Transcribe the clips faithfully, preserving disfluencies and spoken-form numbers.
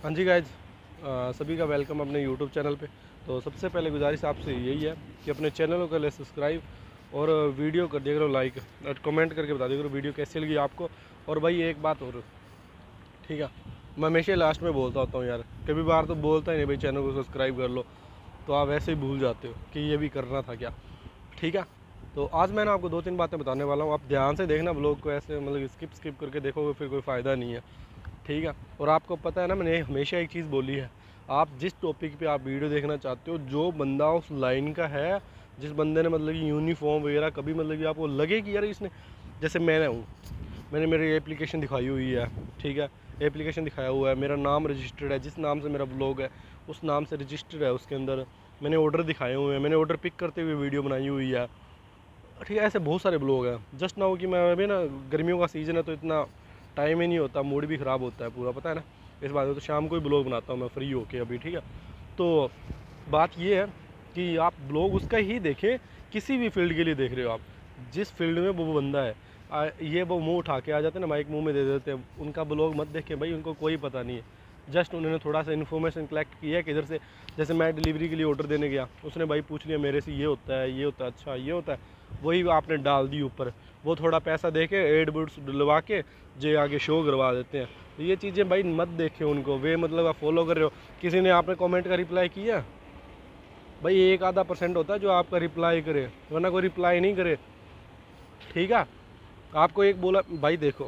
हाँ जी गाइज, सभी का वेलकम अपने यूट्यूब चैनल पे। तो सबसे पहले गुजारिश आपसे यही है कि अपने चैनल को ले सब्सक्राइब और वीडियो कर दिया करो लाइक और कमेंट करके बता दिया करो वीडियो कैसी लगी आपको। और भाई एक बात और, ठीक है, मैं हमेशा लास्ट में बोलता होता हूँ यार, कभी बार तो बोलता ही नहीं भाई चैनल को सब्सक्राइब कर लो, तो आप ऐसे ही भूल जाते हो कि ये भी करना था क्या। ठीक है, तो आज मैंने आपको दो तीन बातें बताने वाला हूँ, आप ध्यान से देखना ब्लॉग को, ऐसे मतलब स्किप स्किप करके देखोगे फिर कोई फ़ायदा नहीं है। ठीक है, और आपको पता है ना, मैंने हमेशा एक चीज़ बोली है, आप जिस टॉपिक पे आप वीडियो देखना चाहते हो, जो बंदा उस लाइन का है, जिस बंदे ने मतलब कि यूनिफॉर्म वगैरह कभी मतलब कि आपको लगे कि यार इसने, जैसे मैंने हूँ, मैंने मेरी एप्लीकेशन दिखाई हुई है, ठीक है, एप्लीकेशन दिखाया हुआ है, मेरा नाम रजिस्टर्ड है, जिस नाम से मेरा ब्लॉग है उस नाम से रजिस्टर्ड है, उसके अंदर मैंने ऑर्डर दिखाए हुए हैं, मैंने ऑर्डर पिक करते हुए वीडियो बनाई हुई है। ठीक है, ऐसे बहुत सारे ब्लॉग हैं। जस्ट ना हो कि मैं अभी ना, गर्मियों का सीज़न है तो इतना टाइम ही नहीं होता, मूड भी ख़राब होता है पूरा, पता है ना, इस बात में। तो शाम को ही ब्लॉग बनाता हूँ मैं फ्री होके अभी। ठीक है, तो बात ये है कि आप ब्लॉग उसका ही देखें, किसी भी फील्ड के लिए देख रहे हो आप, जिस फील्ड में वो बंदा है। आ, ये वो मुंह उठा के आ जाते हैं ना, माइक मुंह में दे देते हैं, उनका ब्लॉग मत देखें भाई, उनको कोई पता नहीं है। जस्ट उन्होंने थोड़ा सा इन्फॉर्मेशन कलेक्ट किया है किधर से, जैसे मैं डिलीवरी के लिए ऑर्डर देने गया, उसने भाई पूछ लिया मेरे से ये होता है ये होता है, अच्छा ये होता है, वही आपने डाल दी ऊपर, वो थोड़ा पैसा दे के एड बुड्स डलवा के जे आगे शो करवा देते हैं। तो ये चीज़ें भाई मत देखें उनको, वे मतलब आप फॉलो कर रहे हो। किसी ने आपने कमेंट का रिप्लाई किया, भाई एक आधा परसेंट होता है जो आपका रिप्लाई करे, वरना कोई रिप्लाई नहीं करे। ठीक है, आपको एक बोला भाई, देखो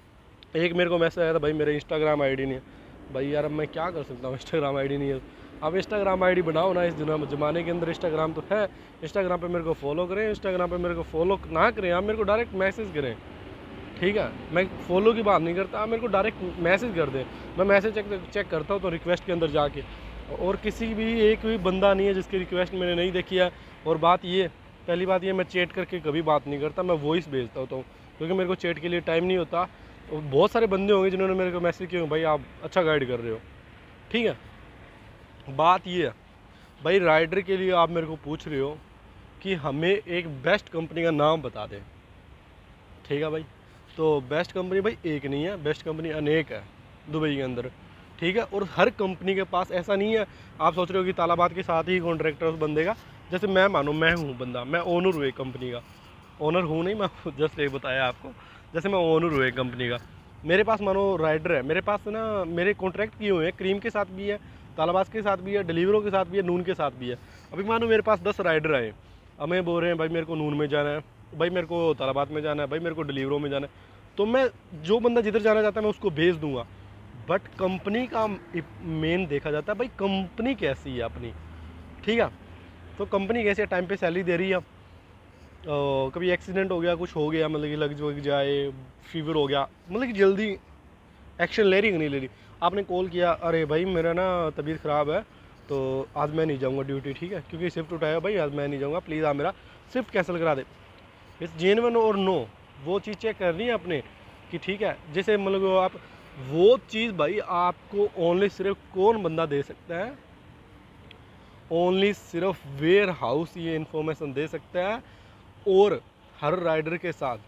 एक मेरे को मैसेज आया था, भाई मेरे इंस्टाग्राम आईडी नहीं है। भाई यार अब मैं क्या कर सकता हूँ, इंस्टाग्राम आईडी नहीं है। अब इंस्टाग्राम आईडी बनाओ ना, इस ज़माने के अंदर इंस्टाग्राम तो है। इंस्टाग्राम पे मेरे को फॉलो करें, इंस्टाग्राम पे मेरे को फॉलो ना करें, आप मेरे को डायरेक्ट मैसेज करें। ठीक है, मैं फॉलो की बात नहीं करता, आप मेरे को डायरेक्ट मैसेज कर दें, मैं मैसेज चेक चेक करता हूँ तो रिक्वेस्ट के अंदर जाके। और किसी भी एक भी बंदा नहीं है जिसकी रिक्वेस्ट मैंने नहीं देखी है। और बात ये, पहली बात ये, मैं चैट करके कभी बात नहीं करता, मैं वॉइस भेजता होता हूँ, क्योंकि मेरे को चैट के लिए टाइम नहीं होता। और बहुत सारे बंदे होंगे जिन्होंने मेरे को मैसेज किया, भाई आप अच्छा गाइड कर रहे हो। ठीक है, बात ये है भाई, राइडर के लिए आप मेरे को पूछ रहे हो कि हमें एक बेस्ट कंपनी का नाम बता दें। ठीक है भाई, तो बेस्ट कंपनी भाई एक नहीं है, बेस्ट कंपनी अनेक है दुबई के अंदर। ठीक है, और हर कंपनी के पास ऐसा नहीं है, आप सोच रहे हो कि तालाबाद के साथ ही कॉन्ट्रैक्टर उस बंदे का, जैसे मैं मानो मैं हूँ बंदा, मैं ओनर हूँ एक कंपनी का, ओनर हूँ नहीं मैं, जस्ट ये बताया आपको, जैसे मैं ओनर हूँ एक कंपनी का, मेरे पास मानो राइडर है, मेरे पास ना मेरे कॉन्ट्रैक्ट किए हुए हैं, क्रीम के साथ भी है, तालाबाद के साथ भी है, डिलीवरों के साथ भी है, नून के साथ भी है। अभी मानो मेरे पास दस राइडर आए, अब मैं बोल रहे हैं भाई मेरे को नून में जाना है, भाई मेरे को तालाबाद में जाना है, भाई मेरे को डिलीवरों में जाना है, तो मैं जो बंदा जिधर जाना चाहता है मैं उसको भेज दूंगा। बट कंपनी का मेन देखा जाता है भाई, कंपनी कैसी है अपनी। ठीक है, तो कंपनी कैसे टाइम पे सैलरी दे रही है, और कभी एक्सीडेंट हो गया, कुछ हो गया, मतलब कि लग जग जाए, फीवर हो गया, मतलब कि जल्दी एक्शन ले रही कि नहीं ले रही। आपने कॉल किया, अरे भाई मेरा ना तबीयत ख़राब है तो आज मैं नहीं जाऊँगा ड्यूटी, ठीक है, क्योंकि शिफ्ट उठाया भाई, आज मैं नहीं जाऊँगा, प्लीज़ आप मेरा शिफ्ट कैंसिल करा दे। इस जेन्युइन और नो, वो चीज़ चेक करनी है अपने कि ठीक है, जैसे मतलब आप वो चीज़ भाई आपको ओनली सिर्फ कौन बंदा दे सकता है, ओनली सिर्फ वेयर हाउस ये इन्फॉर्मेशन दे सकता है। और हर राइडर के साथ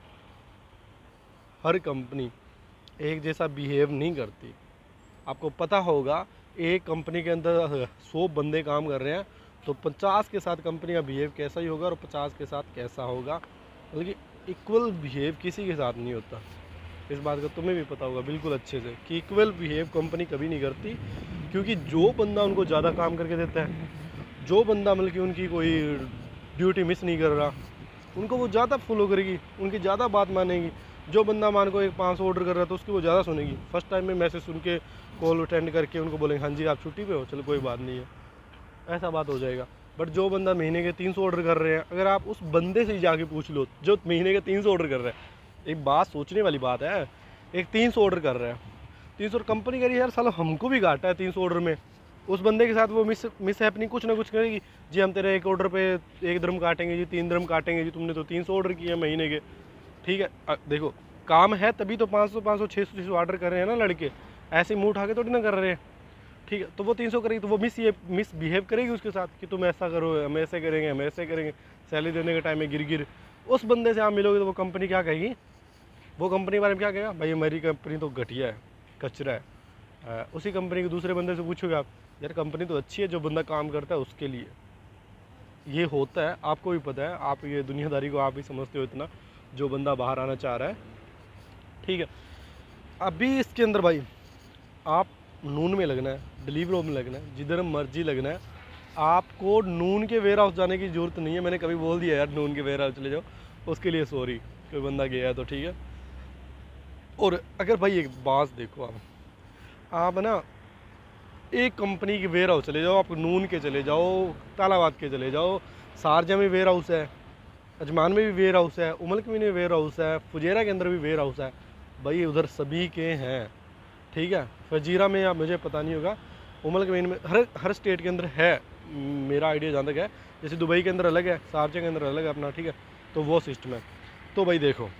हर कंपनी एक जैसा बिहेव नहीं करती। आपको पता होगा, एक कंपनी के अंदर सौ बंदे काम कर रहे हैं, तो पचास के साथ कंपनी का बिहेव कैसा ही होगा और पचास के साथ कैसा होगा, मतलब कि इक्वल बिहेव किसी के साथ नहीं होता। इस बात का तुम्हें भी पता होगा बिल्कुल अच्छे से कि इक्वल बिहेव कंपनी कभी नहीं करती, क्योंकि जो बंदा उनको ज़्यादा काम करके देता है, जो बंदा मतलब कि उनकी कोई ड्यूटी मिस नहीं कर रहा, उनको वो ज़्यादा फॉलो करेगी, उनकी ज़्यादा बात मानेगी। जो बंदा मान को एक पाँच सौ ऑर्डर कर रहा है तो उसकी वो ज़्यादा सुनेगी, फर्स्ट टाइम में मैसेज सुन के कॉल अटेंड करके उनको बोलेंगे हाँ जी आप छुट्टी पे हो, चलो कोई बात नहीं है, ऐसा बात हो जाएगा। बट जो बंदा महीने के तीन सौ ऑर्डर कर रहे हैं, अगर आप उस बंदे से जाके पूछ लो जो महीने के तीन सौ ऑर्डर कर रहे हैं, एक बात सोचने वाली बात है, एक तीन सौ ऑर्डर कर रहे हैं, तीन सौ कंपनी करी यार, साला हमको भी घाटा है तीन सौ ऑर्डर में, उस बंदे के साथ वो मिस मिस हैपनिंग कुछ ना कुछ करेगी, जी हम तेरे एक ऑर्डर पे एक दरम काटेंगे जी, तीन दरम काटेंगे जी, तुमने तो तीन सौ ऑर्डर किए महीने के। ठीक है, देखो काम है तभी तो पाँच सौ पाँच सौ छः सौ छः सौ ऑर्डर कर रहे हैं ना लड़के, ऐसे मुँह उठा के थोड़ी ना कर रहे हैं। ठीक है, तो वो तीन सौ करेगी तो वो मिस ये मिस बिहेव करेगी उसके साथ कि तुम ऐसा करो, हम ऐसे करेंगे, हम ऐसे करेंगे, सैलरी देने के टाइम में गिर गिर। उस बंदे से आप मिलोगे तो वो कंपनी क्या कहेगी, वो कंपनी के बारे में क्या कहेगा, भाई हमारी कंपनी तो घटिया है, कचरा है, आ, उसी कंपनी के दूसरे बंदे से पूछोगे आप, यार कंपनी तो अच्छी है, जो बंदा काम करता है उसके लिए ये होता है, आपको भी पता है, आप ये दुनियादारी को आप ही समझते हो इतना, जो बंदा बाहर आना चाह रहा है, ठीक है। अभी इसके अंदर भाई आप नून में लगना है, डिलीवरी में लगना है, जिधर मर्जी लगना है, आपको नून के वेयर हाउस जाने की ज़रूरत नहीं है। मैंने कभी बोल दिया यार नून के वेयर हाउस चले जाओ, उसके लिए सॉरी, कोई बंदा गया है तो ठीक है। और अगर भाई एक बात देखो, आप आप ना एक कंपनी के वेयर हाउस चले जाओ, आप नून के चले जाओ, तालाबाद के चले जाओ, शारजा में वेयर हाउस है, अजमान में भी वेयर हाउस है, उमल कमीन में वेयर हाउस है, फुजेरा के अंदर भी वेयर हाउस है, भाई उधर सभी के हैं, ठीक है। फजीरा में या मुझे पता नहीं होगा, उमल कमीन में, हर हर स्टेट के अंदर है, मेरा आइडिया जहाँ तक है। जैसे दुबई के अंदर अलग है, शारजा के अंदर अलग है अपना, ठीक है, तो वो सिस्टम है। तो भाई देखो,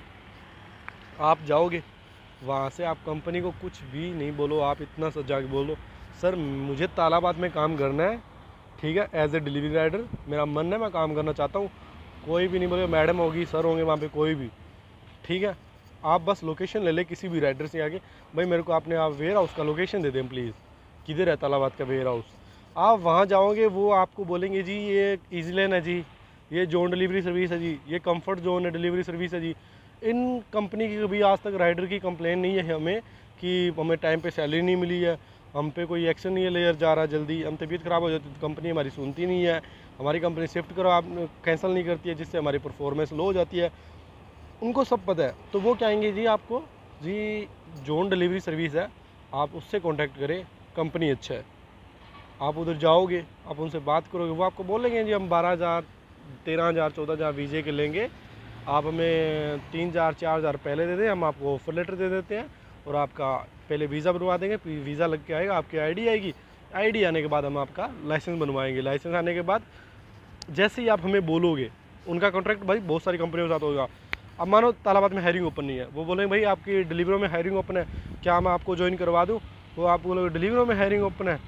आप जाओगे वहाँ से, आप कंपनी को कुछ भी नहीं बोलो, आप इतना सा जाके बोलो, सर मुझे तालाबाद में काम करना है, ठीक है, एज ए डिलीवरी राइडर, मेरा मन है, मैं काम करना चाहता हूँ। कोई भी नहीं बोलेगा, मैडम होगी, सर होंगे वहाँ पे, कोई भी, ठीक है। आप बस लोकेशन ले ले किसी भी राइडर से आके, भाई मेरे को आपने आप वेयर हाउस का लोकेशन दे दें प्लीज़, किधर है तालाबाद का वेयर हाउस। आप वहाँ जाओगे, वो आपको बोलेंगे जी ये ईजी लेन है जी, ये जोन डिलीवरी सर्विस है जी, ये कंफर्ट जोन है डिलीवरी सर्विस है जी। इन कंपनी की कभी आज तक राइडर की कंप्लेन नहीं है हमें कि हमें टाइम पे सैलरी नहीं मिली है, हम पे कोई एक्शन नहीं लेयर जा रहा जल्दी, हम तबीयत ख़राब हो जाती है तो कंपनी हमारी सुनती नहीं है, हमारी कंपनी शिफ्ट करो आप कैंसिल नहीं करती है, जिससे हमारी परफॉर्मेंस लो हो जाती है। उनको सब पता है, तो वो कहेंगे जी आपको जी जोन डिलीवरी सर्विस है, आप उससे कांटेक्ट करें, कंपनी अच्छा है। आप उधर जाओगे, आप उनसे बात करोगे, वो आपको बोलेंगे जी हम बारह हज़ार तेरह हज़ार चौदह हज़ार वीजे के लेंगे, आप हमें तीन हज़ार चार हज़ार पहले दे दें, हम आपको ऑफर लेटर दे देते हैं और आपका पहले वीज़ा बनवा देंगे, फिर वीज़ा लग के आएगा, आपकी आईडी आएगी, आईडी आने के बाद हम आपका लाइसेंस बनवाएंगे, लाइसेंस आने के बाद जैसे ही आप हमें बोलोगे, उनका कॉन्ट्रैक्ट भाई बहुत सारी कंपनियों के साथ होगा। अब मानो तालाबाद में हायरिंग ओपन नहीं है, वो बोलेंगे भाई आपकी डिलीवरी में हायरिंग ओपन है, क्या मैं आपको ज्वाइन करवा दूँ, वो आप बोलोगे डिलीवरी में हायरिंग ओपन है,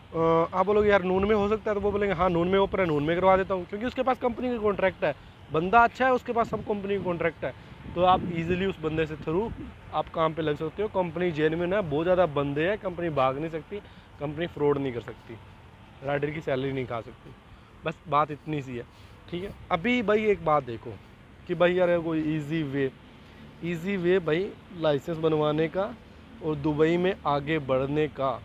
आप बोलोगे यार नून में हो सकता है, तो वो बोलेंगे हाँ नून में ओपन है, नून में करवा देता हूँ, क्योंकि उसके पास कंपनी का कॉन्ट्रैक्ट है, बंदा अच्छा है, उसके पास सब कंपनी का कॉन्ट्रैक्ट है, तो आप इजीली उस बंदे से थ्रू आप काम पे लग सकते हो। कंपनी जेन्युइन है, बहुत ज़्यादा बंदे हैं, कंपनी भाग नहीं सकती, कंपनी फ्रॉड नहीं कर सकती, राइडर की सैलरी नहीं खा सकती, बस बात इतनी सी है, ठीक है। अभी भाई एक बात देखो कि भाई यार कोई ईजी वे, ईजी वे भाई लाइसेंस बनवाने का और दुबई में आगे बढ़ने का।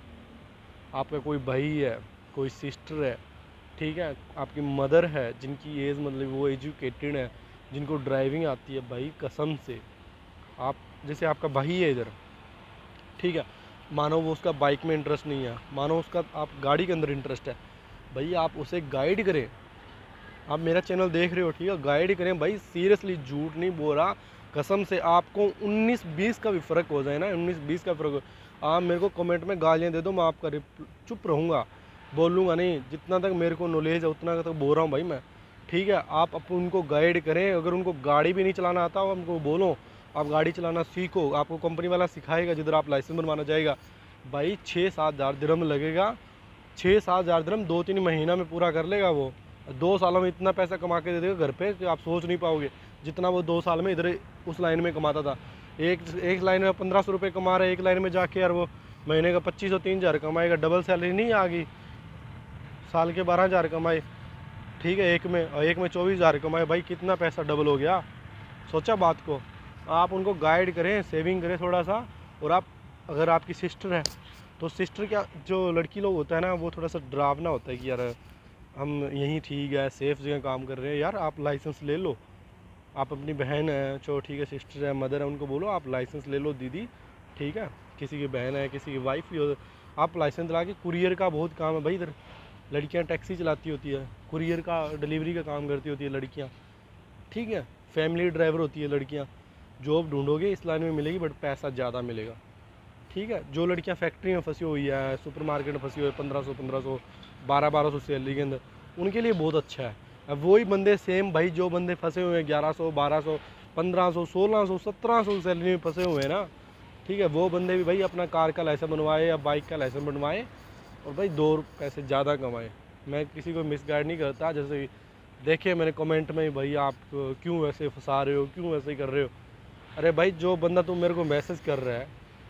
आपका कोई भाई है, कोई सिस्टर है, ठीक है, आपकी मदर है जिनकी एज मतलब वो एजुकेटेड है, जिनको ड्राइविंग आती है, भाई कसम से आप, जैसे आपका भाई है इधर, ठीक है, मानो वो उसका बाइक में इंटरेस्ट नहीं है, मानो उसका आप गाड़ी के अंदर इंटरेस्ट है, भाई आप उसे गाइड करें। आप मेरा चैनल देख रहे हो, ठीक है, गाइड करें भाई, सीरियसली झूठ नहीं बोल रहा, कसम से आपको उन्नीस बीस का भी फ़र्क हो जाए ना, उन्नीस बीस का फ़र्क हो, आप मेरे को कमेंट में गालियाँ दे दो, मैं आपका चुप रहूँगा, बोलूँगा नहीं, जितना तक मेरे को नॉलेज है उतना तक बोल रहा हूँ भाई मैं, ठीक है। आप अपन उनको गाइड करें, अगर उनको गाड़ी भी नहीं चलाना आता हो, उनको बोलो आप गाड़ी चलाना सीखो, आपको कंपनी वाला सिखाएगा, जिधर आप लाइसेंस बनवाना जाएगा, भाई छः सात हज़ार दिरहम लगेगा, छः सात हज़ार दिरहम दो तीन महीना में पूरा कर लेगा वो, दो सालों में इतना पैसा कमा के दे देगा घर पे कि आप सोच नहीं पाओगे, जितना वो दो साल में इधर उस लाइन में कमाता था। एक एक लाइन में पंद्रह सौ रुपये कमा रहे, एक लाइन में जाके यार वो महीने का पच्चीस सौ तीन हज़ार कमाएगा, डबल सैलरी नहीं आ गई, साल के बारह हज़ार कमाए, ठीक है, एक में और एक में चौबीस हज़ार कमाए, भाई कितना पैसा डबल हो गया, सोचा बात को। आप उनको गाइड करें, सेविंग करें थोड़ा सा, और आप अगर आपकी सिस्टर है तो सिस्टर क्या, जो लड़की लोग होता है ना, वो थोड़ा सा डरावना होता है कि यार हम यहीं ठीक है, सेफ़ जगह काम कर रहे हैं, यार आप लाइसेंस ले लो, आप अपनी बहन है, चलो ठीक है, सिस्टर है, मदर है, उनको बोलो आप लाइसेंस ले लो दीदी, ठीक है, किसी की बहन है, किसी की वाइफ भी हो, आप लाइसेंस ला के, कुरियर का बहुत काम है भाई इधर, लड़कियां टैक्सी चलाती होती है, कुरियर का डिलीवरी का काम करती होती है लड़कियां, ठीक है, फैमिली ड्राइवर होती है लड़कियां, जॉब ढूंढोगे इस लाइन में मिलेगी, बट पैसा ज़्यादा मिलेगा, ठीक है। जो लड़कियां फैक्ट्री में फंसी हुई है, सुपर मार्केट में फंसी हुई है, पंद्रह सौ पंद्रह सौ बारह बारह सौ सैलरी के अंदर, उनके लिए बहुत अच्छा है। अब वही बंदे सेम भाई, जो बंदे फंसे हुए हैं ग्यारह सौ बारह सौ पंद्रह सौ सोलह सौ सत्रह सौ सैलरी में फंसे हुए हैं ना, ठीक है, वो बंदे भी भाई अपना कार का लाइसेंस बनवाए या बाइक का लाइसेंस बनवाए और भाई दो पैसे ज़्यादा कमाए। मैं किसी को मिसगाइड नहीं करता, जैसे देखिए मैंने कमेंट में भाई आप क्यों ऐसे फंसा रहे हो, क्यों ऐसे कर रहे हो, अरे भाई जो बंदा तुम मेरे को मैसेज कर रहा है,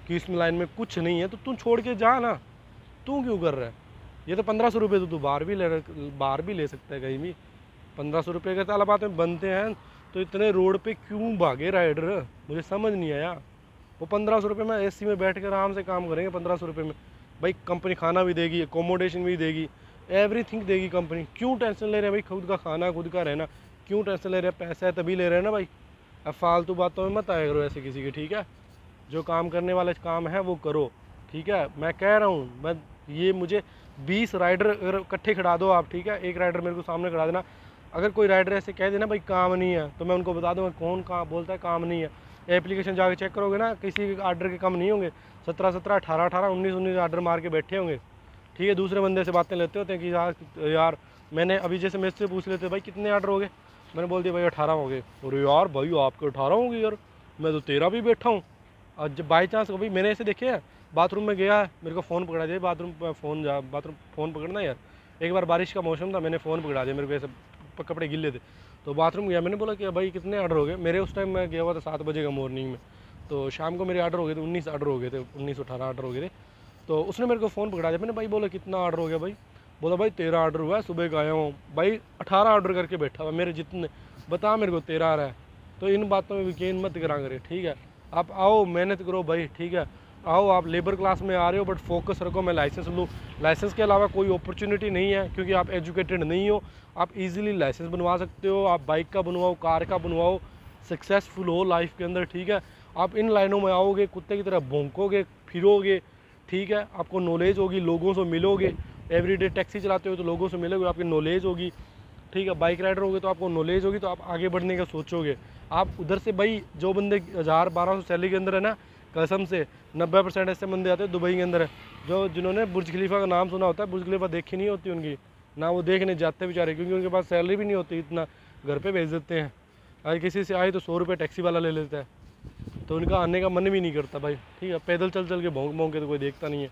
कि इस लाइन में कुछ नहीं है तो तू छोड़ के जा ना, तू क्यों कर रहा है? ये तो पंद्रह सौ रुपये तो तू बाहर भी ले बाहर भी ले सकता है कहीं भी। पंद्रह सौ रुपये के तालाबात में बनते हैं तो इतने रोड पे क्यों भागे राइडर, मुझे समझ नहीं आया। वो पंद्रह सौ रुपये में एसी में बैठ कर आराम से काम करेंगे पंद्रह सौ रुपये में। भाई कंपनी खाना भी देगी, एकोमोडेशन भी देगी, एवरीथिंग देगी कंपनी। क्यों टेंशन ले रहे हैं भाई? खुद का खाना खुद का रहना, क्यों टेंशन ले रहे हैं? पैसा है तभी ले रहे हैं ना भाई। अब फालतू बातों में मत आया करो ऐसे किसी के, ठीक है? जो काम करने वाले काम है वो करो, ठीक है? मैं कह रहा हूँ, मैं ये मुझे बीस राइडर अगर इकट्ठे खड़ा दो आप, ठीक है? एक राइडर मेरे को सामने खड़ा देना। अगर कोई राइडर ऐसे कह देना भाई काम नहीं है, तो मैं उनको बता दूँगा कौन काम बोलता है काम नहीं है। एप्लीकेशन जाके चेक करोगे ना, किसी आर्डर के कम नहीं होंगे। सत्रह सत्रह अठारह अठारह उन्नीस उन्नीस आर्डर मार के बैठे होंगे, ठीक है? दूसरे बंदे से बातें लेते होते हैं कि यार यार मैंने अभी जैसे मेरे से पूछ लेते भाई कितने आर्डर हो गए, मैंने बोल दिया भाई अठारह हो गए। और यार भाई आपके अठारह होंगे यार, मैं तो तेरह भी बैठा हूँ। और जब बाई चांस कभी मैंने ऐसे देखे है, बाथरूम में गया, मेरे को फ़ोन पकड़ा दिया, बाथरूम फ़ोन जा बाथरूम फ़ोन पकड़ना यार। एक बार बारिश का मौसम था, मैंने फ़ोन पकड़ा दिया, मेरे को ऐसे कपड़े गिले थे, तो बाथरूम गया, मैंने बोला कि भाई कितने आर्डर हो गए। मेरे उस टाइम मैं गया हुआ था सात बजे का मॉर्निंग में, तो शाम को मेरे आर्डर हो गए थे उन्नीस आर्डर हो गए थे, उन्नीस अठारह आर्डर हो गए थे। तो उसने मेरे को फ़ोन पकड़ा दिया, मैंने भाई बोला कितना आर्डर हो गया भाई? बोला भाई तेरह आर्डर हुआ है, सुबह का आया हूँ भाई, अठारह आर्डर करके बैठा हुआ मेरे जितने, बता मेरे को तेरह आ रहा है। तो इन बातों में यकीन मत करा करे, ठीक है? आप आओ मेहनत करो भाई, ठीक है? आओ, आप लेबर क्लास में आ रहे हो बट फोकस रखो, मैं लाइसेंस लूँ। लाइसेंस के अलावा कोई अपॉर्चुनिटी नहीं है, क्योंकि आप एजुकेटेड नहीं हो। आप इजीली लाइसेंस बनवा सकते हो, आप बाइक का बनवाओ, कार का बनवाओ, सक्सेसफुल हो लाइफ के अंदर, ठीक है? आप इन लाइनों में आओगे, कुत्ते की तरह भौंकोगे, फिरोगे, ठीक है? आपको नॉलेज होगी, लोगों से मिलोगे। एवरीडे टैक्सी चलाते हो तो लोगों से मिलोगे, आपकी नॉलेज होगी, ठीक है? बाइक राइडर होगे तो आपको नॉलेज होगी, तो आप आगे बढ़ने का सोचोगे। आप उधर से भाई जो बंदे हज़ार बारह सौ सैलरी के अंदर है ना, कसम से नब्बे परसेंट ऐसे बंदे आते हैं दुबई के अंदर है, जो जिन्होंने बुर्ज खलीफा का नाम सुना होता है, बुर्ज खलीफा देखी नहीं होती उनकी, ना वो देखने जाते बेचारे, क्योंकि उनके पास सैलरी भी नहीं होती, इतना घर पे भेज देते हैं। अगर किसी से आए तो सौ रुपये टैक्सी वाला ले लेता है, तो उनका आने का मन भी नहीं करता भाई, ठीक है? पैदल चल चल के भोंक भोंक के तो कोई देखता नहीं है।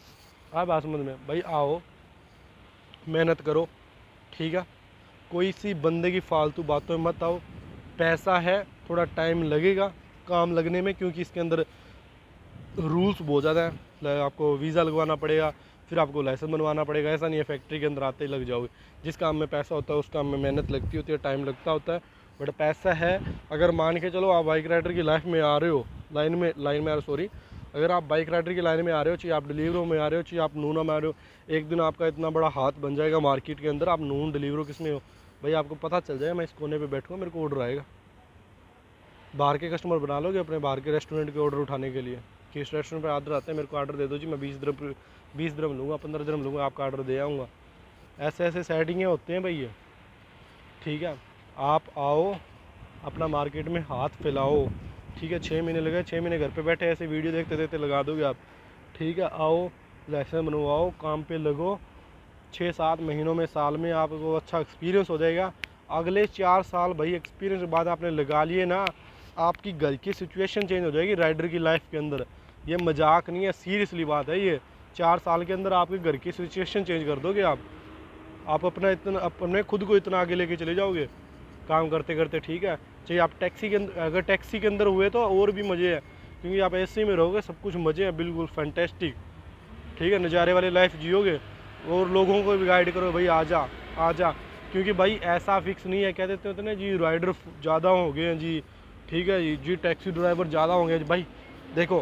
आप बात समझ में भाई, आओ मेहनत करो, ठीक है? कोई सी बंदे की फालतू बातों में मत आओ। पैसा है, थोड़ा टाइम लगेगा काम लगने में, क्योंकि इसके अंदर रूल्स बहुत ज़्यादा है। आपको वीज़ा लगवाना पड़ेगा, फिर आपको लाइसेंस बनवाना पड़ेगा। ऐसा नहीं है फैक्ट्री के अंदर आते ही लग जाओगे। जिस काम में पैसा होता है उस काम में मेहनत लगती होती है, टाइम लगता होता है, बट पैसा है। अगर मान के चलो आप बाइक राइडर की लाइफ में आ रहे हो, लाइन में लाइन में आ रहे हो सॉरी अगर आप बाइक राइडर की लाइन में आ रहे हो, चाहे आप डिलीवरों में आ रहे हो, चाहे आप नूना में आ रहे हो, एक दिन आपका इतना बड़ा हाथ बन जाएगा मार्केट के अंदर, आप नून डिलीवरों किस में हो भाई, आपको पता चल जाएगा मैं इस कोने पे बैठूँगा, मेरे को ऑर्डर आएगा। बाहर के कस्टमर बना लोगे अपने, बाहर के रेस्टोरेंट के ऑर्डर उठाने के लिए, कि इस रेस्टोरेंट पे आर्डर आते हैं, मेरे को आर्डर दे दो जी, मैं बीस दरम बीस दरम लूँगा, पंद्रह दरम लूँगा, आपका आर्डर दे आऊँगा। ऐसे ऐसे सेटिंगें होते हैं भाई ये, ठीक है? आप आओ, अपना मार्केट में हाथ फैलाओ, ठीक है? छः महीने लगे, छः महीने घर पे बैठे ऐसे वीडियो देखते देखते लगा दोगे आप, ठीक है? आओ लाइसेंस बनवाओ, काम पे लगो, छः सात महीनों में, साल में आपको अच्छा एक्सपीरियंस हो जाएगा। अगले चार साल भाई एक्सपीरियंस के बाद आपने लगा लिए ना, आपकी घर की सिचुएशन चेंज हो जाएगी राइडर की लाइफ के अंदर। ये मजाक नहीं है, सीरियसली बात है ये। चार साल के अंदर आपके घर की सिचुएशन चेंज कर दोगे आप आप अपना इतना अपने खुद को इतना आगे लेके चले जाओगे काम करते करते, ठीक है? चाहिए आप टैक्सी के अंदर, अगर टैक्सी के अंदर हुए तो और भी मज़े हैं, क्योंकि आप एसी में रहोगे, सब कुछ मज़े हैं, बिल्कुल फैंटेस्टिक, ठीक है? नज़ारे वाली लाइफ जियोगे और लोगों को भी गाइड करो भाई, आ जा आ जा, क्योंकि भाई ऐसा फिक्स नहीं है। कह देते होते ना जी राइडर ज़्यादा हो गए हैं जी, ठीक है जी जी टैक्सी ड्राइवर ज़्यादा होंगे भाई। देखो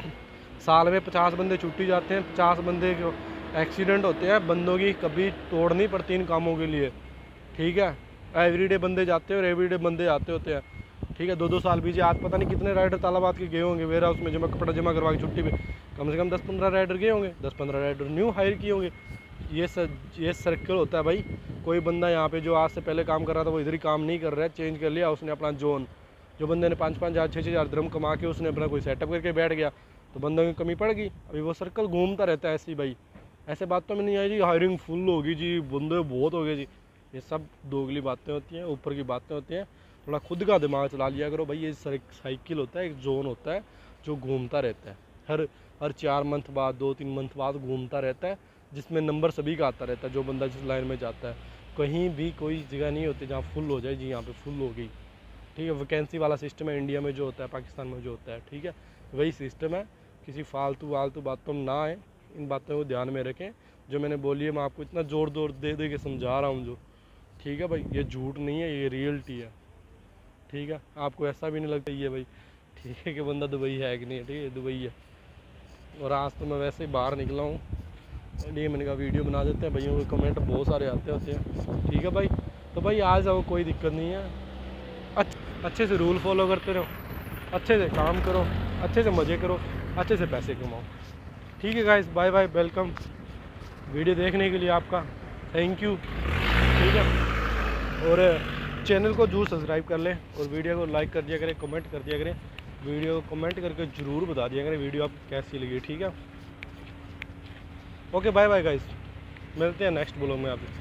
साल में पचास बंदे छुट्टी जाते हैं, पचास बंदे एक्सीडेंट होते हैं, बंदों की कभी तोड़ नहीं पड़ती इन कामों के लिए, ठीक है? एवरीडे बंदे जाते हैं और एवरीडे बंदे आते होते हैं, ठीक है? दो दो साल बीजे, आज पता नहीं कितने राइडर तालाबाद के गए होंगे वेयर हाउस में जमा कपड़ा जमा करवा के छुट्टी पे, कम से कम दस पंद्रह राइडर गए होंगे, दस पंद्रह राइडर न्यू हायर किए होंगे। ये सर ये सर्कल होता है भाई। कोई बंदा यहाँ पे जो आज से पहले काम कर रहा था वो इधर ही काम नहीं कर रहा है, चेंज कर लिया उसने अपना जोन। जो बंदे ने पाँच पाँच हज़ार छः छः हज़ार द्रम कमा के उसने अपना कोई सेटअप करके बैठ गया, तो बंदों की कमी पड़ गई। अभी वो सर्कल घूमता रहता है ऐसे ही भाई। ऐसे बातों में नहीं आई जी हायरिंग फुल होगी जी, बंदे बहुत हो गए जी, ये सब दोगली बातें होती हैं, ऊपर की बातें होती हैं। थोड़ा खुद का दिमाग चला लिया करो भाई। ये साइकिल होता है, एक जोन होता है जो घूमता रहता है, हर हर चार मंथ बाद, दो तीन मंथ बाद घूमता रहता है, जिसमें नंबर सभी का आता रहता है। जो बंदा जिस लाइन में जाता है, कहीं भी कोई जगह नहीं होती जहाँ फुल हो जाए जी, यहाँ पे फुल हो गई, ठीक है? वैकेंसी वाला सिस्टम है इंडिया में जो होता है, पाकिस्तान में जो होता है, ठीक है? वही सिस्टम है। किसी फालतू वालतू बातों में ना आए, इन बातों को ध्यान में रखें। जो मैंने बोली है मैं आपको इतना ज़ोर ज़ोर दे दे के समझा रहा हूँ जो, ठीक है भाई, ये झूठ नहीं है, ये रियलिटी है, ठीक है। आपको ऐसा भी नहीं लगता ये भाई, ठीक है, कि बंदा दुबई है कि नहीं है, ठीक है, दुबई है। और आज तो मैं वैसे ही बाहर निकला हूँ, ये मैंने कहा वीडियो बना देते हैं, भाइयों के कमेंट बहुत सारे आते होते हैं, ठीक है भाई। तो भाई आ जाओ, कोई दिक्कत नहीं है, अच्छे से रूल फॉलो करते रहो, अच्छे से काम करो, अच्छे से मज़े करो, अच्छे से पैसे कमाओ, ठीक है guys. Bye bye, welcome. Video देखने के लिए आपका थैंक यू, ठीक है। और चैनल को जरूर सब्सक्राइब कर लें और वीडियो को लाइक कर दिया करें, कमेंट कर दिया करें, वीडियो को कमेंट करके ज़रूर बता दिया करें वीडियो आपको कैसी लगी, ठीक है। ओके बाय बाय गाइस, मिलते हैं नेक्स्ट ब्लॉग में आपसे।